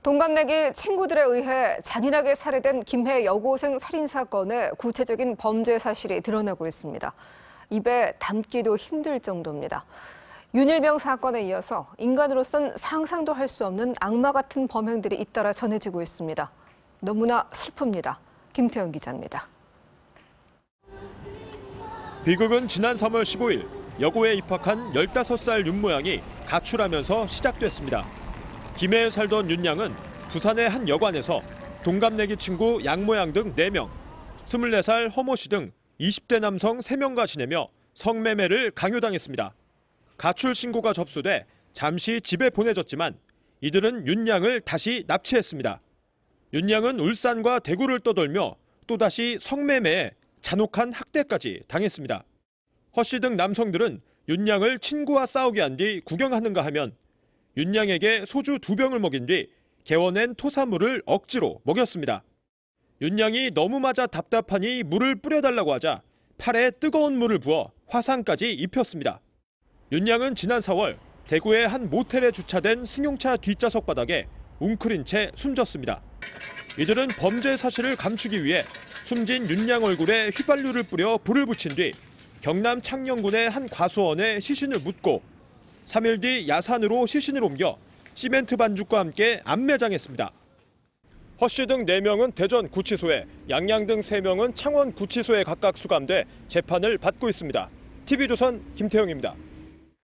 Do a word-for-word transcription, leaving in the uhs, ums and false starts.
동갑내기 친구들에 의해 잔인하게 살해된 김해 여고생 살인 사건의 구체적인 범죄 사실이 드러나고 있습니다. 입에 담기도 힘들 정도입니다. 윤일병 사건에 이어서 인간으로선 상상도 할 수 없는 악마 같은 범행들이 잇따라 전해지고 있습니다. 너무나 슬픕니다. 김태현 기자입니다. 비극은 지난 삼월 십오일 여고에 입학한 열다섯 살 윤모양이 가출하면서 시작됐습니다. 김해에 살던 윤양은 부산의 한 여관에서 동갑내기 친구 양모양 등 네 명, 스물네 살 허모 씨 등 이십 대 남성 세 명과 지내며 성매매를 강요당했습니다. 가출 신고가 접수돼 잠시 집에 보내졌지만 이들은 윤양을 다시 납치했습니다. 윤양은 울산과 대구를 떠돌며 또다시 성매매에 잔혹한 학대까지 당했습니다. 허 씨 등 남성들은 윤양을 친구와 싸우게 한 뒤 구경하는가 하면 윤양에게 소주 두 병을 먹인 뒤 개워낸 토사물을 억지로 먹였습니다. 윤양이 너무 맞아 답답하니 물을 뿌려달라고 하자 팔에 뜨거운 물을 부어 화상까지 입혔습니다. 윤양은 지난 사월 대구의 한 모텔에 주차된 승용차 뒷좌석 바닥에 웅크린 채 숨졌습니다. 이들은 범죄 사실을 감추기 위해 숨진 윤양 얼굴에 휘발유를 뿌려 불을 붙인 뒤 경남 창녕군의 한 과수원에 시신을 묻고 삼 일 뒤 야산으로 시신을 옮겨 시멘트 반죽과 함께 안매장했습니다. 허 씨 등 네 명은 대전 구치소에, 양양 등 세 명은 창원 구치소에 각각 수감돼 재판을 받고 있습니다. 티비조선 김태형입니다.